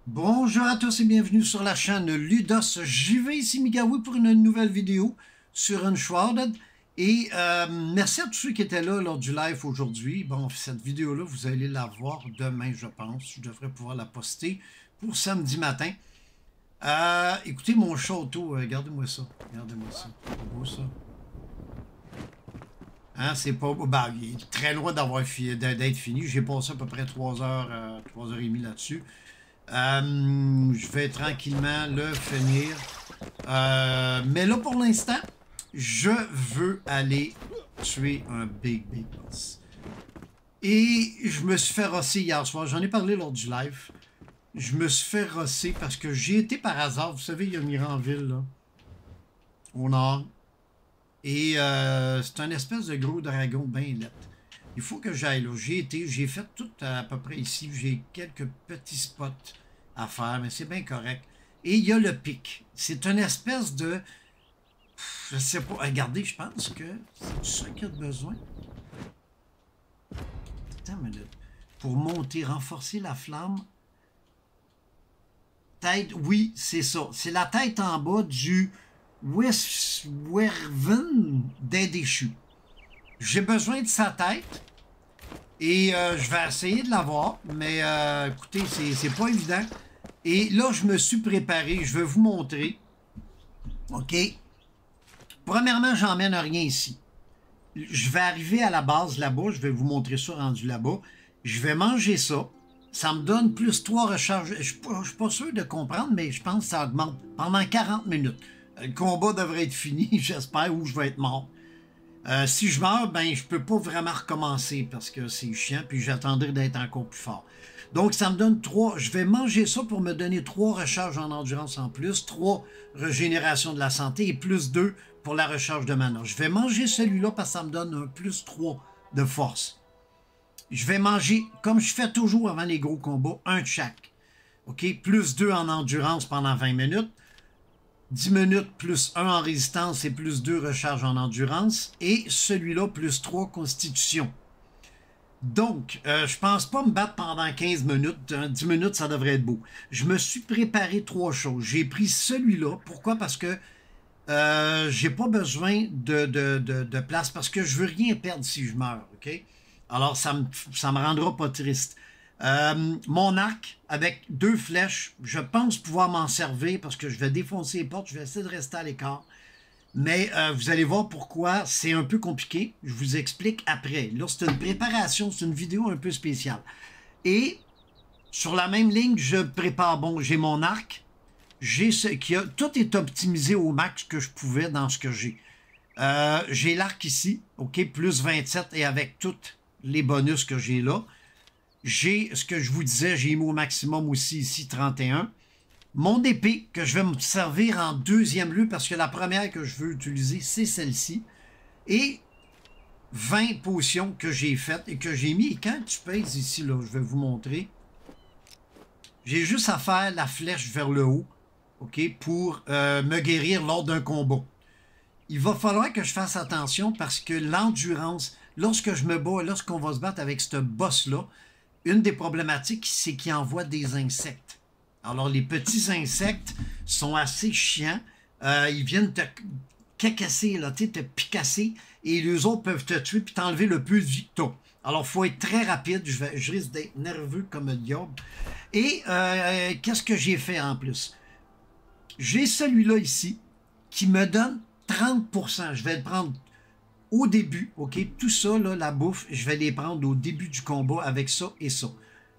Bonjour à tous et bienvenue sur la chaîne Ludos JV, ici Migawi pour une nouvelle vidéo sur Uncharted. Et merci à tous ceux qui étaient là lors du live aujourd'hui. Bon, cette vidéo-là, vous allez la voir demain, je pense. Je devrais pouvoir la poster pour samedi matin. Écoutez mon château, regardez-moi ça. Regardez-moi ça. C'est beau ça. Hein, c'est pas... Ben, il est très loin d'être fini. J'ai passé à peu près 3 heures, 3h30 là-dessus. Je vais tranquillement le finir. Mais là, pour l'instant, je veux aller tuer un Big Boss. Et je me suis fait rosser hier soir. J'en ai parlé lors du live. Je me suis fait rosser parce que j'ai été par hasard. Vous savez, il y a Miranville, là, au nord. Et c'est un espèce de gros dragon bien laid. Il faut que j'aille là. J'ai fait tout à peu près ici. J'ai quelques petits spots à faire, mais c'est bien correct. Et il y a le pic. C'est une espèce de... Je sais pas. Regardez, je pense que c'est ça qu'il y a de besoin. Attends une minute. Pour monter, renforcer la flamme. Tête, oui, c'est ça. C'est la tête en bas du Westwerven des déchus. J'ai besoin de sa tête. Et je vais essayer de l'avoir. Mais écoutez, c'est pas évident. Et là, je me suis préparé. Je vais vous montrer. OK? Premièrement, j'emmène rien ici. Je vais arriver à la base là-bas. Je vais vous montrer ça rendu là-bas. Je vais manger ça. Ça me donne plus 3 recharges. Je ne suis pas sûr de comprendre, mais je pense que ça augmente pendant 40 minutes. Le combat devrait être fini, j'espère, ou je vais être mort. Si je meurs, ben je peux pas vraiment recommencer parce que c'est chiant, puis j'attendrai d'être encore plus fort. Donc, ça me donne 3. Je vais manger ça pour me donner 3 recharges en endurance en plus, 3 régénérations de la santé et plus 2 pour la recharge de mana. Je vais manger celui-là parce que ça me donne un plus 3 de force. Je vais manger, comme je fais toujours avant les gros combats, un de chaque. OK? Plus 2 en endurance pendant 20 minutes. 10 minutes plus 1 en résistance et plus 2 recharges en endurance. Et celui-là, plus 3 constitution. Donc, je pense pas me battre pendant 15 minutes. 10 minutes, ça devrait être beau. Je me suis préparé 3 choses. J'ai pris celui-là. Pourquoi? Parce que j'ai pas besoin de place. Parce que je veux rien perdre si je meurs. OK? Alors, ça me rendra pas triste. Mon arc avec 2 flèches, je pense pouvoir m'en servir parce que je vais défoncer les portes, je vais essayer de rester à l'écart. Mais vous allez voir pourquoi c'est un peu compliqué. Je vous explique après. Là, c'est une préparation, c'est une vidéo un peu spéciale. Et sur la même ligne, je prépare, bon, j'ai mon arc. J'ai ce qui a, tout est optimisé au max que je pouvais dans ce que j'ai. J'ai l'arc ici, OK, plus 27 et avec tous les bonus que j'ai là. J'ai ce que je vous disais, j'ai mis au maximum aussi ici 31. Mon épée que je vais me servir en deuxième lieu parce que la première que je veux utiliser, c'est celle-ci. Et 20 potions que j'ai faites et que j'ai mis. Et quand tu pèses ici, là, je vais vous montrer. J'ai juste à faire la flèche vers le haut, OK, pour me guérir lors d'un combat. Il va falloir que je fasse attention parce que l'endurance, lorsque je me bats, lorsqu'on va se battre avec ce boss-là, une des problématiques, c'est qu'il envoie des insectes. Alors, les petits insectes sont assez chiants. Ils viennent te cacasser, là, te picasser, et les autres peuvent te tuer puis t'enlever le peu de vie que t'as. Alors, il faut être très rapide. Je risque d'être nerveux comme le diable. Et qu'est-ce que j'ai fait en plus? J'ai celui-là ici qui me donne 30%. Je vais le prendre au début, OK? Tout ça, là, la bouffe, je vais les prendre au début du combat avec ça et ça.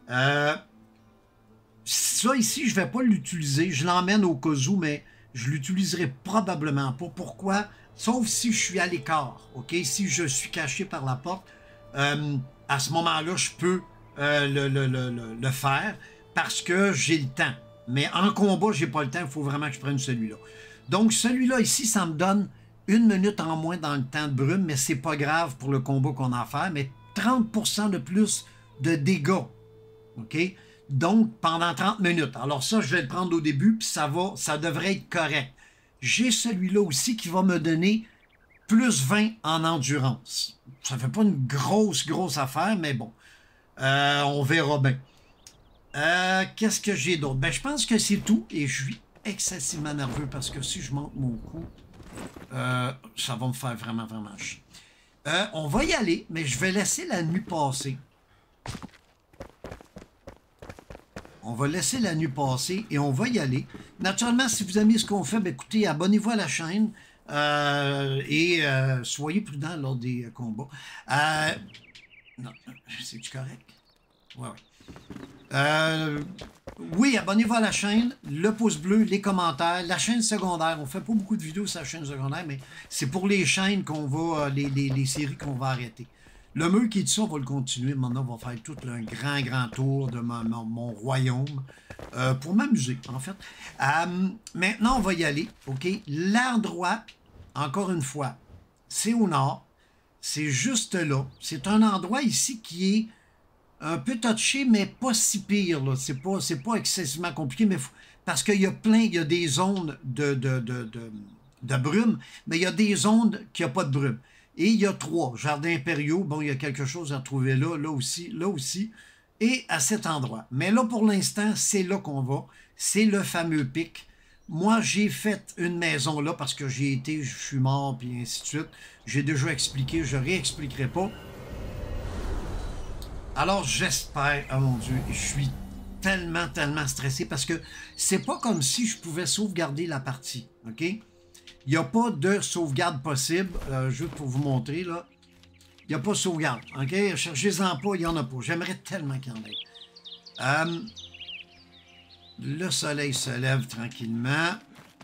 Ça ici, je ne vais pas l'utiliser. Je l'emmène au cas où, mais je ne l'utiliserai probablement pas. Pourquoi? Sauf si je suis à l'écart, OK? Si je suis caché par la porte, à ce moment-là, je peux le faire parce que j'ai le temps. Mais en combat, je n'ai pas le temps. Il faut vraiment que je prenne celui-là. Donc, celui-là ici, ça me donne 1 minute en moins dans le temps de brume, mais c'est pas grave pour le combat qu'on a à faire, mais 30% de plus de dégâts. OK? Donc, pendant 30 minutes. Alors ça, je vais le prendre au début, puis ça devrait être correct. J'ai celui-là aussi qui va me donner plus 20 en endurance. Ça fait pas une grosse affaire, mais bon. On verra bien. Qu'est-ce que j'ai d'autre? Ben, je pense que c'est tout et je suis excessivement nerveux parce que si je monte mon coup, ça va me faire vraiment, vraiment chier. On va y aller, mais je vais laisser la nuit passer. On va laisser la nuit passer et on va y aller. Naturellement, si vous aimez ce qu'on fait, ben, écoutez, abonnez-vous à la chaîne et soyez prudents lors des combats. Non, c'est-tu correct? Ouais, ouais. Oui, abonnez-vous à la chaîne, le pouce bleu, les commentaires, la chaîne secondaire. On fait pas beaucoup de vidéos sur la chaîne secondaire, mais c'est pour les chaînes qu'on va, les séries qu'on va arrêter. Le mur qui dit ça, on va le continuer. Maintenant, on va faire tout un grand tour de mon royaume pour m'amuser, en fait. Maintenant, on va y aller, OK? L'endroit, encore une fois, c'est au nord. C'est juste là. C'est un endroit ici qui est un peu touché, mais pas si pire. C'est pas excessivement compliqué, mais parce qu'il y a il y a des zones de brume, mais il y a des zones qui n'ont pas de brume. Et il y a 3 jardins impériaux. Bon, il y a quelque chose à trouver là aussi, et à cet endroit. Mais là, pour l'instant, c'est là qu'on va. C'est le fameux pic. Moi, j'ai fait une maison là parce que j'ai été, je suis mort, puis ainsi de suite. J'ai déjà expliqué, je ne réexpliquerai pas. Alors, j'espère, oh mon Dieu, je suis tellement stressé parce que c'est pas comme si je pouvais sauvegarder la partie, OK? Il n'y a pas de sauvegarde possible, juste pour vous montrer, là. Il n'y a pas de sauvegarde, OK? Cherchez-en pas, il n'y en a pas. J'aimerais tellement qu'il y en ait. Le soleil se lève tranquillement.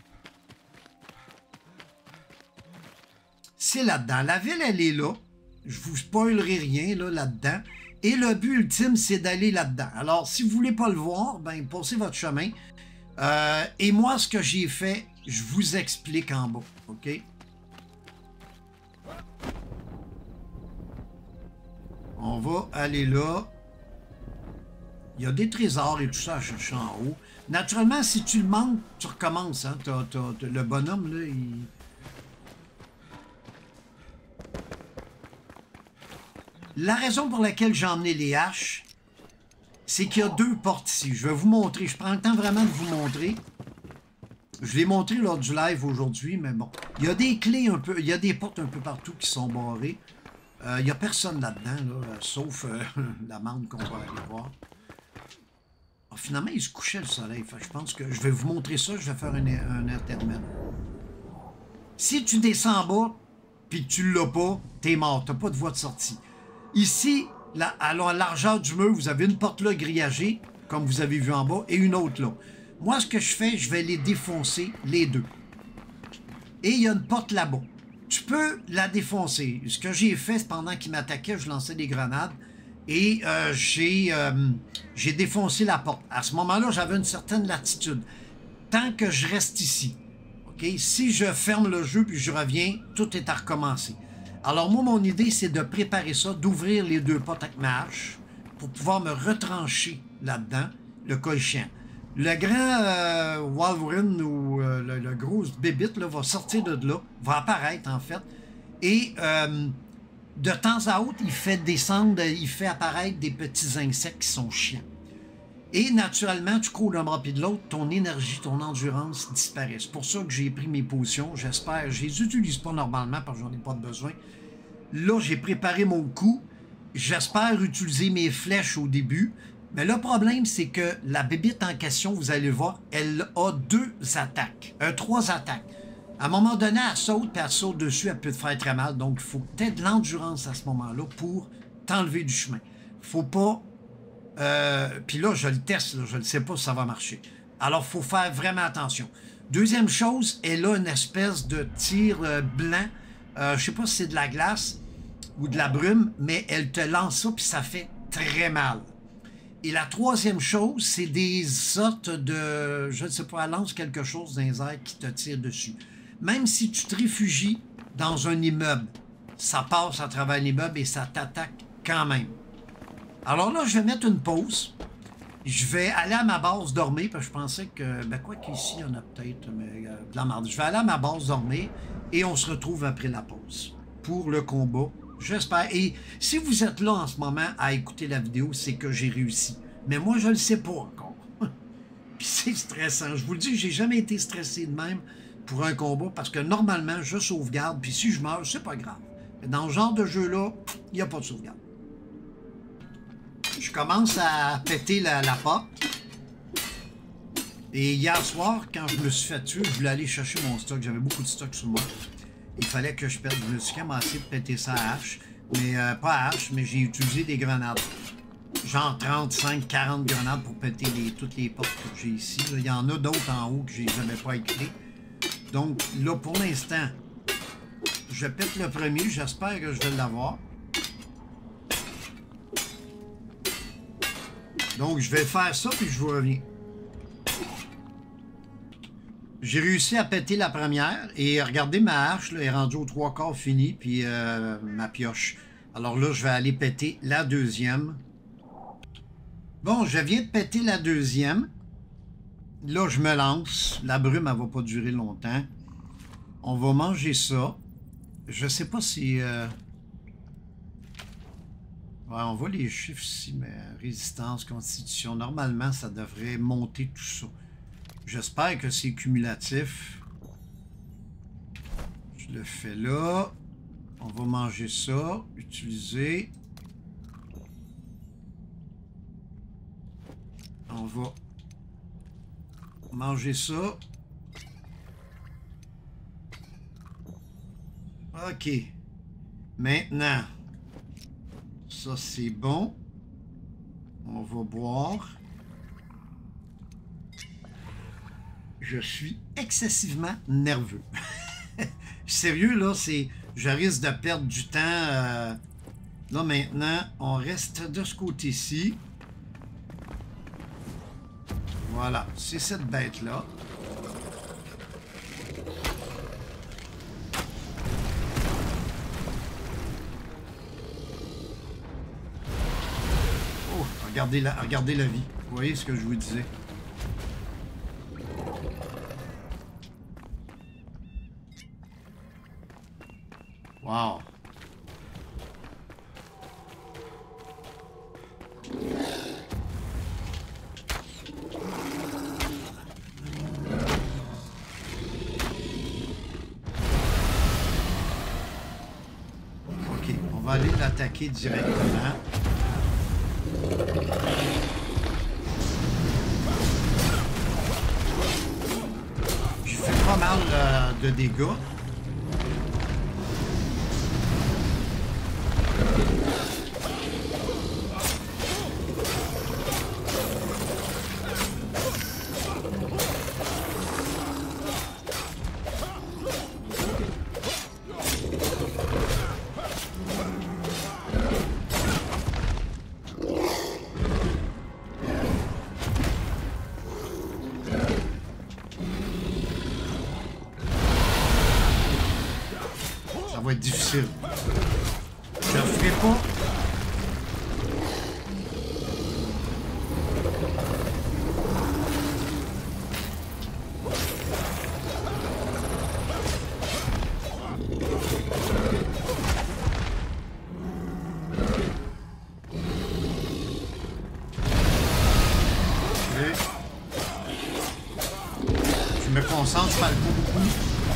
C'est là-dedans. La ville, elle est là. Je vous spoilerai rien, là-dedans. Et le but ultime, c'est d'aller là-dedans. Alors, si vous ne voulez pas le voir, ben, passez votre chemin. Et moi, ce que j'ai fait, je vous explique en bas, OK? On va aller là. Il y a des trésors et tout ça à chercher en haut. Naturellement, si tu le manques, tu recommences. Hein? Le bonhomme, là, il... La raison pour laquelle j'ai emmené les haches, c'est qu'il y a 2 portes ici. Je vais vous montrer. Je prends le temps vraiment de vous montrer. Je l'ai montré lors du live aujourd'hui, mais bon. Il y a des clés un peu... Il y a des portes un peu partout qui sont barrées. Il n'y a personne là-dedans, là, sauf l'amende qu'on va aller voir. Oh, finalement, il se couchait le soleil. Enfin, je pense que je vais vous montrer ça. Je vais faire un intermède. Si tu descends en bas, puis que tu l'as pas, t'es mort. T'as pas de voie de sortie. Ici, à la largeur du mur, vous avez une porte là grillagée, comme vous avez vu en bas, et une autre là. Moi, ce que je fais, je vais les défoncer, les 2. Et il y a une porte là-bas. Tu peux la défoncer. Ce que j'ai fait, c'est pendant qu'il m'attaquait, je lançais des grenades. Et j'ai défoncé la porte. À ce moment-là, j'avais une certaine latitude. Tant que je reste ici, OK? Si je ferme le jeu puis je reviens, tout est à recommencer. Alors moi, mon idée, c'est de préparer ça, d'ouvrir les 2 portes avec ma hache pour pouvoir me retrancher là-dedans, le cas échéant. Le grand Wolverine ou le gros bébite là, va sortir de là, va apparaître en fait, et de temps à autre, il fait descendre, il fait apparaître des petits insectes qui sont chiants. Et naturellement, tu cours d'un bras puis de l'autre, ton énergie, ton endurance disparaît. C'est pour ça que j'ai pris mes potions. J'espère, je les utilise pas normalement parce que j'en ai pas besoin. Là, j'ai préparé mon coup. J'espère utiliser mes flèches au début. Mais le problème, c'est que la bébite en question, vous allez le voir, elle a 2 attaques. 3 attaques. À un moment donné, elle saute, puis elle saute dessus, elle peut te faire très mal. Donc, il faut peut-être de l'endurance à ce moment-là pour t'enlever du chemin. Faut pas... puis là, je le teste, là, je ne sais pas si ça va marcher. Alors, il faut faire vraiment attention. Deuxième chose, elle a une espèce de tir blanc. Je ne sais pas si c'est de la glace ou de la brume, mais elle te lance ça, puis ça fait très mal. Et la troisième chose, c'est des sortes de... Je ne sais pas, elle lance quelque chose dans les airs qui te tire dessus. Même si tu te réfugies dans un immeuble, ça passe à travers l'immeuble et ça t'attaque quand même. Alors là, je vais mettre une pause. Je vais aller à ma base dormir, parce que je pensais que... Ben quoi qu'ici, il y en a peut-être, mais de la merde. Je vais aller à ma base dormir et on se retrouve après la pause pour le combat. J'espère. Et si vous êtes là en ce moment à écouter la vidéo, c'est que j'ai réussi. Mais moi, je le sais pas encore. Puis c'est stressant. Je vous le dis, j'ai jamais été stressé de même pour un combat parce que normalement, je sauvegarde. Puis si je meurs, c'est pas grave. Mais dans ce genre de jeu-là, il n'y a pas de sauvegarde. Je commence à péter la porte. Et hier soir, quand je me suis fait tuer, je voulais aller chercher mon stock. J'avais beaucoup de stock sur moi. Il fallait que je pète. Je me suis commencé de péter ça à hache. Mais pas à hache, mais j'ai utilisé des grenades. Genre 35, 40 grenades pour péter toutes les portes que j'ai ici. Là, il y en a d'autres en haut que j'ai jamais pas écrit. Donc là, pour l'instant, je pète le premier. J'espère que je vais l'avoir. Donc je vais faire ça, puis je vous reviens. J'ai réussi à péter la première et regardez, ma hache là, est rendue aux 3/4 finie, puis ma pioche. Alors là, je vais aller péter la deuxième. Bon, je viens de péter la deuxième. Là, je me lance. La brume, elle va pas durer longtemps. On va manger ça. Je sais pas si... Ouais, on voit les chiffres ici, mais résistance, constitution. Normalement, ça devrait monter tout ça. J'espère que c'est cumulatif. Je le fais là. On va manger ça. Utiliser. On va manger ça. OK. Maintenant, ça c'est bon. On va boire. Je suis excessivement nerveux. Sérieux, là, c'est... Je risque de perdre du temps. Là, maintenant, on reste de ce côté-ci. Voilà, c'est cette bête-là. Oh, regardez la vie. Vous voyez ce que je vous disais? Wow! OK, on va aller l'attaquer directement. J'ai fait pas mal de dégâts. Ça va être difficile. Je le ferai pas. Je me concentre, je parle pas beaucoup.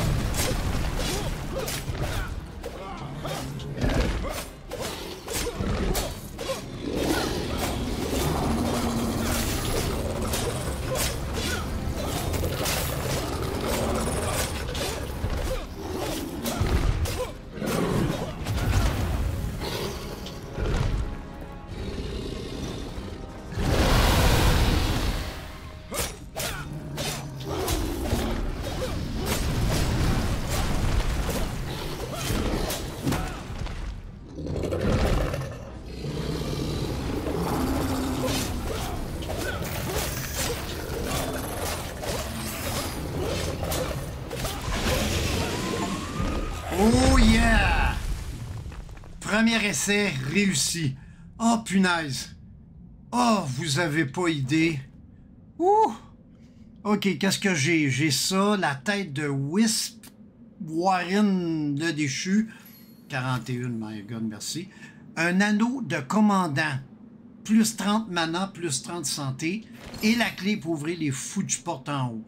Oh yeah! Premier essai réussi. Oh punaise. Oh, vous avez pas idée. Ouh! OK, qu'est-ce que j'ai? J'ai ça, la tête de Wisp, Warren le déchu. 41, my God, merci. Un anneau de commandant. plus 30 mana, plus 30 santé, et la clé pour ouvrir les foutues portes en haut.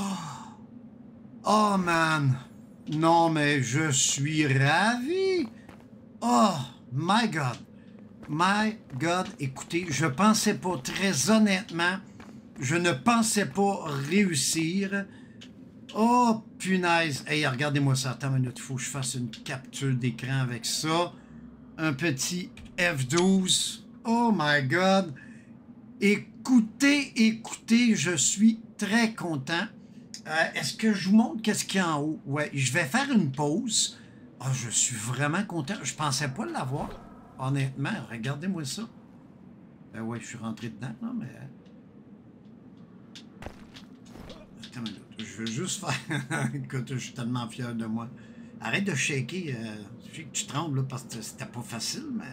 Oh man! Non, mais je suis ravi! Oh, my God! My God! Écoutez, je pensais pas, très honnêtement, je ne pensais pas réussir. Oh, punaise! Hey, regardez-moi ça. Attends une minute, il faut que je fasse une capture d'écran avec ça. Un petit F12. Oh my God! Écoutez, je suis très content. Est-ce que je vous montre qu'est-ce qu'il y a en haut? Ouais, je vais faire une pause. Oh, je suis vraiment content. Je pensais pas l'avoir. Honnêtement, regardez-moi ça. Ben ouais, je suis rentré dedans, non, mais... Attends une minute. Je veux juste faire... Écoute, je suis tellement fier de moi. Arrête de shaker. Je sais que tu trembles, là, parce que c'était pas facile, mais...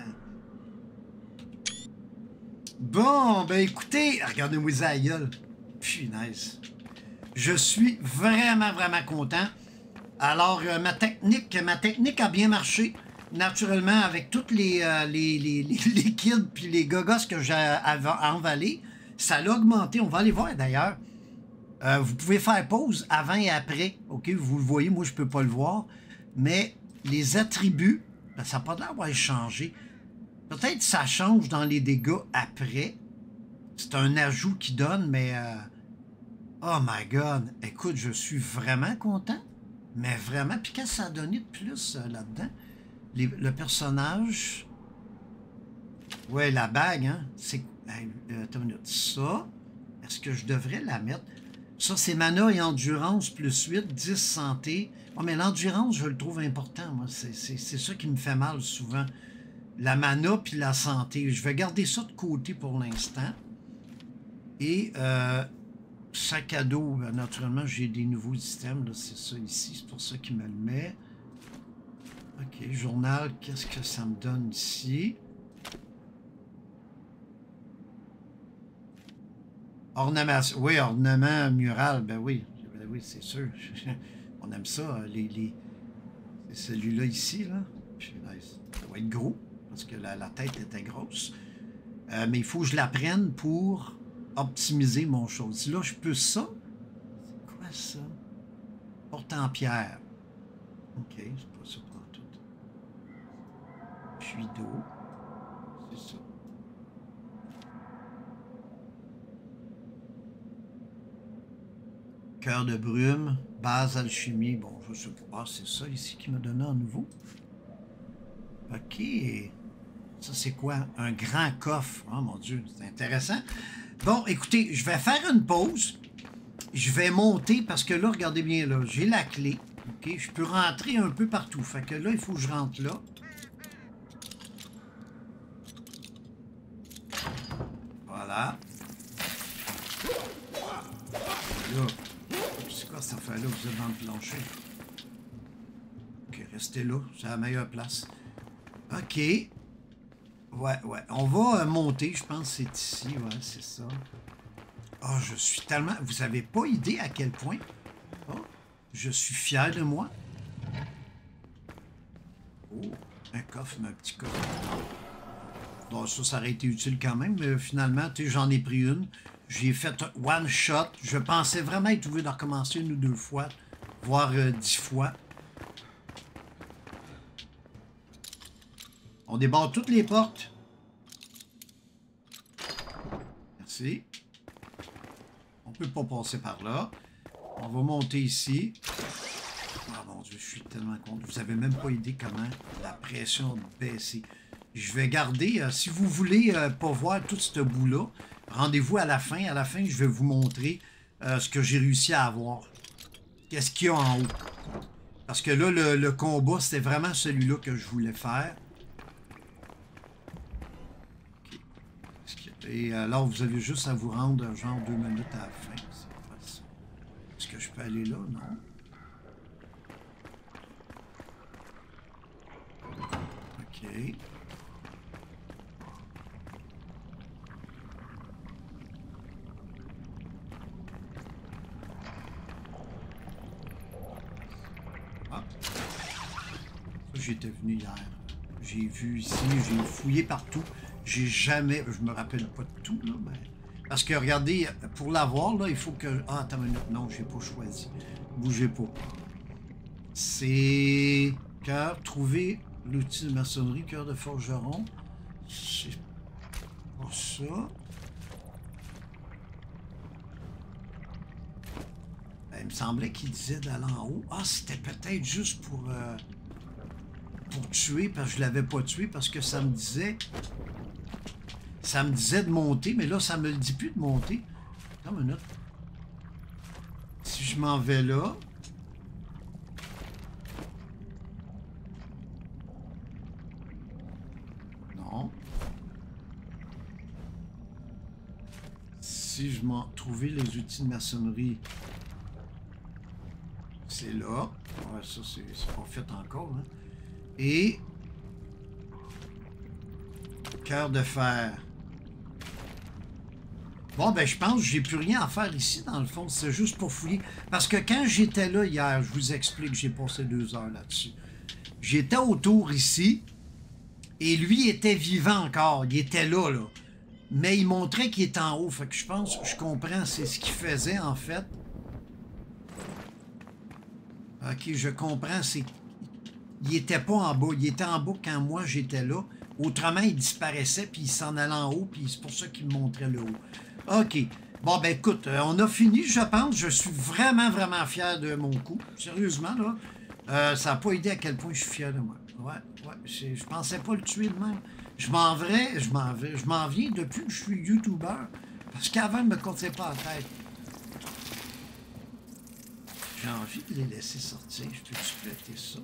Bon, ben écoutez, regardez-moi ça, la gueule. Punaise. Je suis vraiment, vraiment content. Alors, ma technique a bien marché. Naturellement, avec toutes les kills puis les gogos que j'ai envalés, ça l'a augmenté. On va aller voir d'ailleurs. Vous pouvez faire pause avant et après. OK, vous le voyez, moi je peux pas le voir. Mais les attributs, ben, ça n'a pas l'air d'avoir changé. Peut-être que ça change dans les dégâts après. C'est un ajout qui donne, mais... Oh my God! Écoute, je suis vraiment content. Mais vraiment, puis qu'est-ce que ça a donné de plus là-dedans? Le personnage... Ouais, la bague, hein? C'est... attends une minute. Ça, est-ce que je devrais la mettre? Ça, c'est mana et endurance plus 8, 10 santé. Oh, mais l'endurance, je le trouve important, moi. C'est ça qui me fait mal souvent. La mana puis la santé. Je vais garder ça de côté pour l'instant. Et sac à dos, ben, naturellement, j'ai des nouveaux items. C'est ça ici, c'est pour ça qu'il me le met. OK, journal, qu'est-ce que ça me donne ici? Ornement, oui, ornement mural, ben oui c'est sûr. On aime ça, c'est celui-là ici, là. Puis, ça va être gros, parce que la tête était grosse. Mais il faut que je la prenne pour optimiser mon chose. Là, je peux ça. C'est quoi ça? Porte en pierre. OK, c'est pas ça pour tout. Puits d'eau. C'est ça. Cœur de brume, base alchimie. Bon, je sais pas. Ah, c'est ça ici qui m'a donné à nouveau. OK. Ça, c'est quoi? Un grand coffre. Oh mon Dieu, c'est intéressant. Bon, écoutez, je vais faire une pause. Je vais monter parce que là, regardez bien là, j'ai la clé. OK, je peux rentrer un peu partout. Fait que là, il faut que je rentre là. Voilà. Là. C'est quoi cette affaire-là? Vous êtes dans le plancher. OK, restez là. C'est la meilleure place. OK. Ouais. On va monter, je pense que c'est ici. Ouais, c'est ça. Oh, je suis tellement... Vous n'avez pas idée à quel point... Oh, je suis fier de moi. Oh, un coffre, mais un petit coffre. Bon, ça aurait été utile quand même, mais finalement, tu sais, j'en ai pris une. J'ai fait one shot. Je pensais vraiment être obligé de recommencer 1 ou 2 fois, voire 10 fois. On débarre toutes les portes. Merci. On peut pas passer par là. On va monter ici. Oh mon Dieu, je suis tellement content. Vous n'avez même pas idée comment la pression a baissé. Je vais garder, si vous voulez pas voir tout ce bout-là, rendez-vous à la fin. À la fin, je vais vous montrer ce que j'ai réussi à avoir. Qu'est-ce qu'il y a en haut. Parce que là, le combat, c'était vraiment celui-là que je voulais faire. Et alors, vous avez juste à vous rendre genre 2 minutes à la fin. Est-ce que je peux aller là? Non. OK. Ah. Ça, j'étais venu hier. J'ai vu ici, j'ai fouillé partout. J'ai jamais... Je me rappelle pas de tout, là, mais... Parce que, regardez, pour l'avoir, là, il faut que... Ah, attends une minute. Non, j'ai pas choisi. Bougez pas. C'est... Cœur, trouver l'outil de maçonnerie, cœur de forgeron. C'est pas ça. Ben, il me semblait qu'il disait d'aller en haut. Ah, c'était peut-être juste pour tuer, parce que je l'avais pas tué, parce que ça me disait... Ça me disait de monter, mais là, ça me le dit plus de monter. Attends une minute. Si je m'en vais là... Non. Si je m'en... Trouver les outils de maçonnerie... C'est là. Ouais, ça, c'est pas fait encore, hein. Et... Cœur de fer. Bon, ben, je pense que j'ai plus rien à faire ici, dans le fond. C'est juste pour fouiller. Parce que quand j'étais là hier, je vous explique, j'ai passé 2 heures là-dessus. J'étais autour ici, et lui était vivant encore. Il était là, là. Mais il montrait qu'il était en haut. Fait que je pense, je comprends, c'est ce qu'il faisait, en fait. Ok, je comprends, c'est... Il était pas en bas. Il était en bas quand moi, j'étais là. Autrement, il disparaissait, puis il s'en allait en haut, puis c'est pour ça qu'il me montrait le haut. OK. Bon, ben écoute, on a fini, je pense. Je suis vraiment, vraiment fier de mon coup. Sérieusement, là. Ça n'a pas aidé à quel point je suis fier de moi. Ouais. Je pensais pas le tuer de même. Je m'en viens depuis que je suis YouTuber. Parce qu'avant, je ne me comptais pas en tête. J'ai envie de les laisser sortir. Je peux-tu péter ça?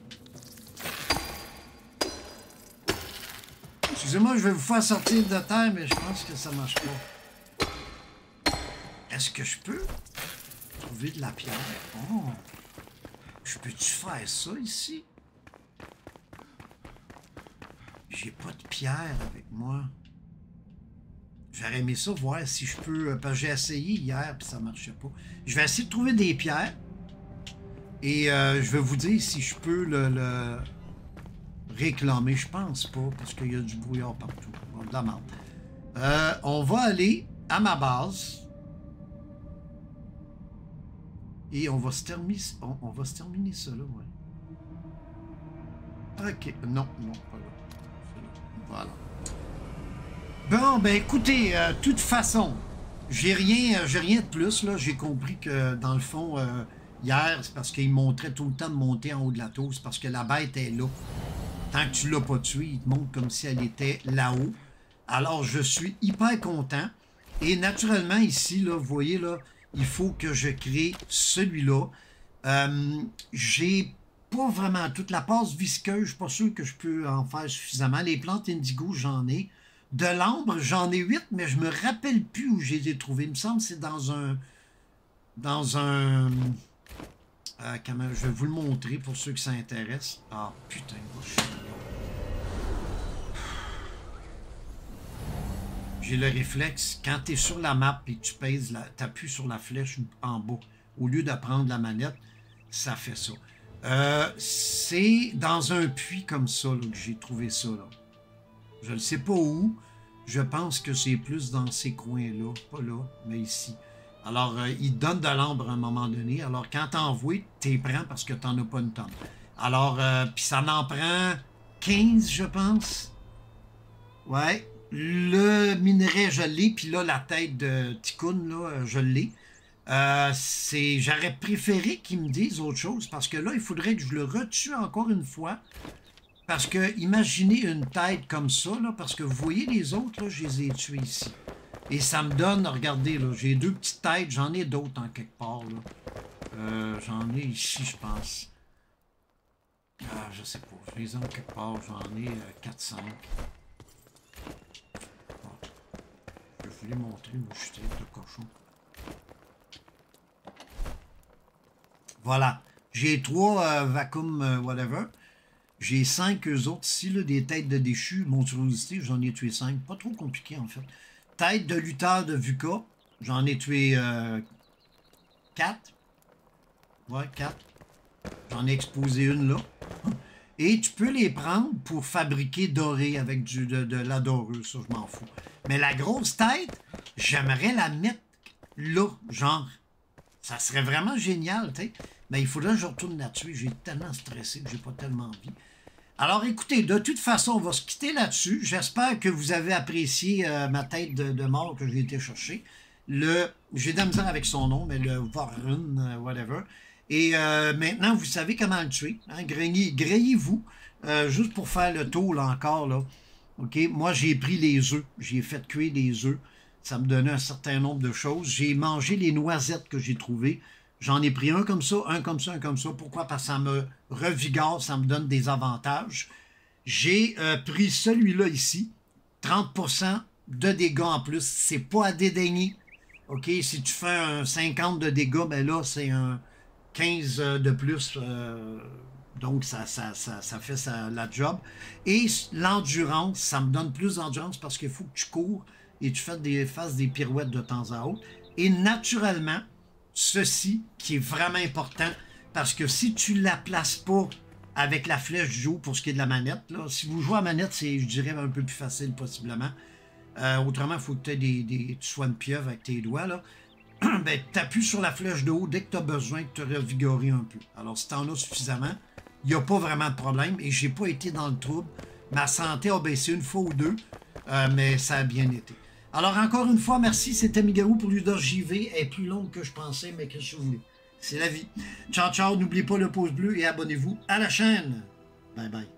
Excusez-moi, je vais vous faire sortir de terre, mais je pense que ça marche pas. Est-ce que je peux trouver de la pierre? Oh! Je peux-tu faire ça ici? J'ai pas de pierre avec moi. J'aurais aimé ça, voir si je peux... Parce que j'ai essayé hier, puis ça marchait pas. Je vais essayer de trouver des pierres. Et je vais vous dire si je peux le réclamer. Je pense pas, parce qu'il y a du brouillard partout. Bon, de la merde. On va aller à ma base. Et on va se terminer, on va se terminer ça là, ouais. Ok, non, pas là. Voilà. Bon, ben écoutez, de toute façon, j'ai rien de plus, là. J'ai compris que, dans le fond, hier, c'est parce qu'il montrait tout le temps de monter en haut de la tour. C'est parce que la bête est là. Tant que tu l'as pas tuée, il te montre comme si elle était là-haut. Alors, je suis hyper content. Et naturellement, ici, là, vous voyez, là, il faut que je crée celui-là. J'ai pas vraiment toute la passe visqueuse. Je suis pas sûr que je peux en faire suffisamment. Les plantes indigo, j'en ai. De l'ambre, j'en ai 8, mais je me rappelle plus où je les ai trouvées. Il me semble que c'est dans un... je vais vous le montrer pour ceux qui s'intéressent. Ah, putain, je suis là. J'ai le réflexe, quand tu es sur la map et tu pèses, tu appuies sur la flèche en bas, au lieu de prendre la manette, ça fait ça. C'est dans un puits comme ça là, que j'ai trouvé ça. Là. Je ne sais pas où. Je pense que c'est plus dans ces coins-là. Pas là, mais ici. Alors, il donne de l'ambre à un moment donné. Alors, quand tu envoies, tu les prends parce que tu n'en as pas une tonne. Alors, puis ça en prend 15, je pense. Ouais. Le minerai, je l'ai, puis là, la tête de Tikkun, là, je l'ai. J'aurais préféré qu'ils me disent autre chose, parce que là, il faudrait que je le retue encore une fois. Parce que, imaginez une tête comme ça, là, parce que vous voyez les autres, là, je les ai tués ici. Et ça me donne, regardez, là, j'ai 2 petites têtes, j'en ai d'autres en quelque part, là. J'en ai ici, je pense. Ah, je sais pas, je les ai en quelque part, j'en ai 4-5. Je vais vous les montrer, moi je suis tête de cochon. Voilà. J'ai 3 vacuum whatever. J'ai 5 eux autres ici, là, des têtes de déchus. Monstruosité, j'en ai tué 5. Pas trop compliqué en fait. Tête de lutteur de VUCA. J'en ai tué 4. Ouais, 4. J'en ai exposé une là. Et tu peux les prendre pour fabriquer doré avec de la doreuse, ça, je m'en fous. Mais la grosse tête, j'aimerais la mettre là, genre. Ça serait vraiment génial, tu sais. Mais il faudrait que je retourne là-dessus. J'ai tellement stressé que j'ai pas tellement envie. Alors, écoutez, de toute façon, on va se quitter là-dessus. J'espère que vous avez apprécié ma tête de mort que j'ai été chercher. J'ai de la misère avec son nom, mais le Varun, whatever. Et maintenant, vous savez comment le tuer. Hein? Grillez-vous, juste pour faire le tour, là, encore, là. OK? Moi, j'ai pris les œufs. J'ai fait cuire les œufs. Ça me donnait un certain nombre de choses. J'ai mangé les noisettes que j'ai trouvées. J'en ai pris un comme ça, un comme ça, un comme ça. Pourquoi? Parce que ça me revigore, ça me donne des avantages. J'ai pris celui-là ici. 30% de dégâts en plus. C'est pas à dédaigner. OK? Si tu fais un 50 de dégâts, ben là, c'est un 15 de plus. Donc, ça fait la job. Et l'endurance, ça me donne plus d'endurance parce qu'il faut que tu cours et tu fasses des pirouettes de temps à autre. Et naturellement, ceci qui est vraiment important, parce que si tu ne la places pas avec la flèche du haut pour ce qui est de la manette, là, si vous jouez à manette, c'est, je dirais, un peu plus facile possiblement. Autrement, il faut que tu sois une pieuvre avec tes doigts, là. Ben, tu appuies sur la flèche de haut dès que tu as besoin de te revigorer un peu. Alors, si tu en as suffisamment, il n'y a pas vraiment de problème et j'ai pas été dans le trouble. Ma santé a baissé une fois ou deux, mais ça a bien été. Alors, encore une fois, merci. C'était Migarou pour Luda JV. Elle est plus longue que je pensais, mais qu'est-ce que vous voulez? C'est la vie. Ciao, ciao. N'oubliez pas le pouce bleu et abonnez-vous à la chaîne. Bye, bye.